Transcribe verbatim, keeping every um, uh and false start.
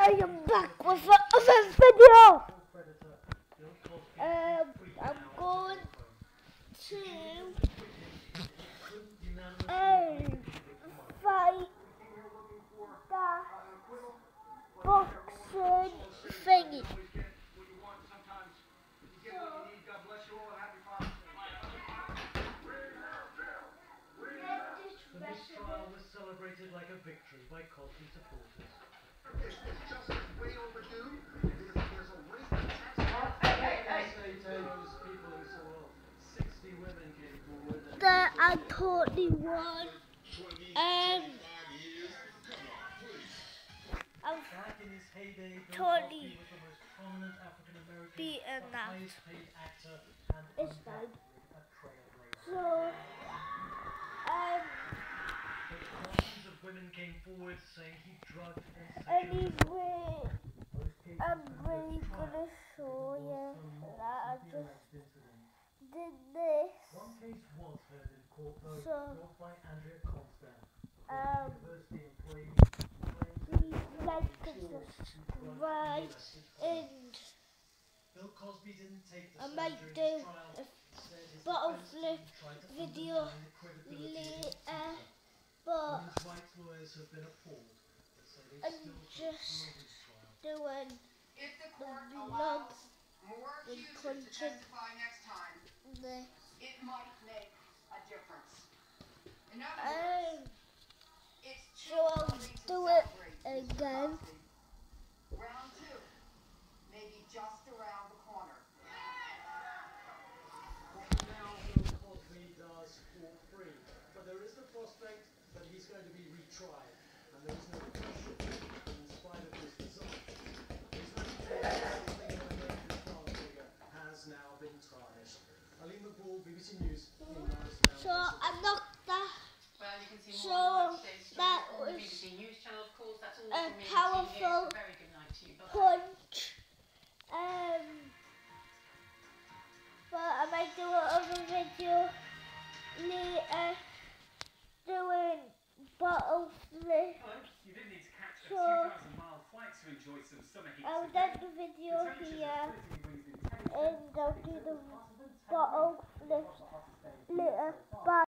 I am back with another video. Um, I'm going to um, fight that boxing thingy. The mistrial was celebrated like a victory by Cosby supporters. It's just way overdue. There's a race to tax. Hey, hey, hey! Those people who saw sixty women came forward. That I totally won. Um, I've Back in his heyday, Bill totally Cosby was the most prominent African American, beaten the that. highest paid actor, and It's fine. undoubtedly a trailblazer. So, um, But thousands of women came forward saying he drugged and anyway, Most cases I'm were really tried gonna show because you there was that I some just alleged incident. did this. One case was heard in court, though, So, brought by Andrea Constant, um, university employee please like and subscribe, and Bill Cosby didn't take the I stand might during do his trial. a Said his bottle defense flip team tried to video undermine the credibility of his later, teacher. but Women's rights lawyers have been appalled, but say they I'm still just prefer his trial. doing If the the court vlog allows more with accusers to content testify next time, this. it might make a difference. In other words, Um, it's so too I'll early to do it celebrate, Mister again. Cosby. Round two, maybe just around the corner. Well, for now, Bill Cosby does walk free, but there is the prospect that he's going to be retried, and there is no question that in spite of his result, his reputation as being an American father figure has now been tarnished. Ali McBall, B B C News, in Morristown. So I knocked that. Well, you can see So, more on today's story that on the was B B C News channel, of course. That's all a from me. powerful A very good night to you. Bye. punch. Um, but I might do another video later doing bottle flip. You didn't need to catch a So, two thousand mile flight to enjoy some summer heat. I'll today. end the The video temperatures here are splitting wings in temperature. and I'll do the bottle flip later. Bye.